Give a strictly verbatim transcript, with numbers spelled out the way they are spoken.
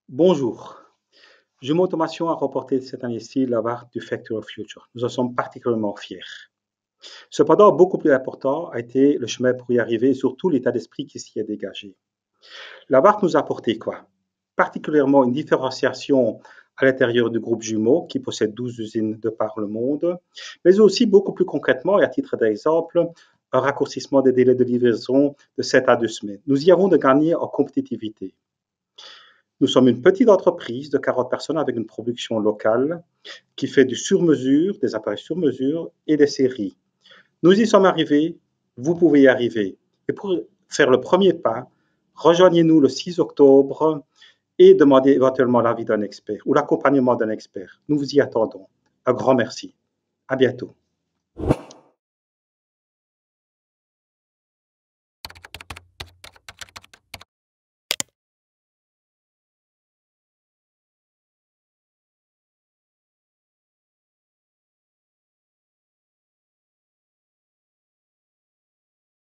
Bonjour. Jumeau Automation a remporté cette année-ci l'award du Factory of Future. Nous en sommes particulièrement fiers. Cependant, beaucoup plus important a été le chemin pour y arriver et surtout l'état d'esprit qui s'y est dégagé. L'award nous a apporté quoi? Particulièrement une différenciation à l'intérieur du groupe Jumeau qui possède douze usines de par le monde, mais aussi beaucoup plus concrètement et à titre d'exemple, un raccourcissement des délais de livraison de sept à deux semaines. Nous y avons de gagner en compétitivité. Nous sommes une petite entreprise de quarante personnes avec une production locale qui fait du sur-mesure, des appareils sur-mesure et des séries. Nous y sommes arrivés, vous pouvez y arriver. Et pour faire le premier pas, rejoignez-nous le six octobre et demandez éventuellement l'avis d'un expert ou l'accompagnement d'un expert. Nous vous y attendons. Un grand merci. À bientôt.